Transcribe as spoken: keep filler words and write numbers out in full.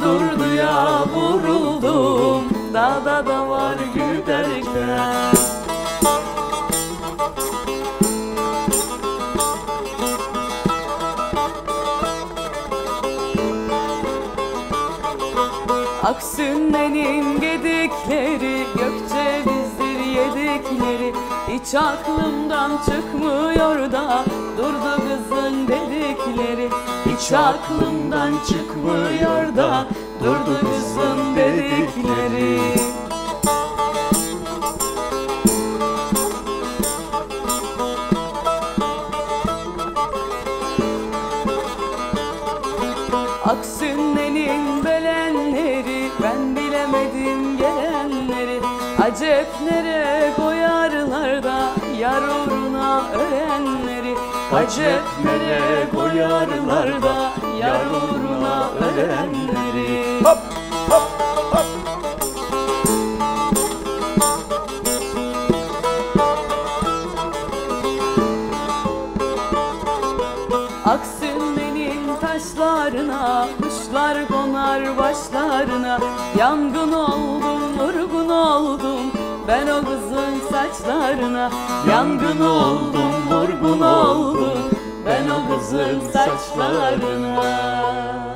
Durduya vuruldum, dağda da var giderken. Aksünlerin gedikleri, gökçelizdir yedikleri. Hiç aklımdan çıkmıyor da durdu kızın dedikleri. Hiç aklımdan çıkmıyor da durdu kızın dedikleri. Aksünlerin belenleri, ben bilemedim gelenleri. Acep nereye koyarlar da yar uğruna ölenleri. Acep nereye koyarlar da yar uğruna ölenleri. Hop hop hop. Aksünlerin taşlarına, kuşlar konar başlarına. Yangın oldum, vurgun oldum ben o kızın saçlarına. Yangın oldum, vurgun oldum ben o kızın saçlarına.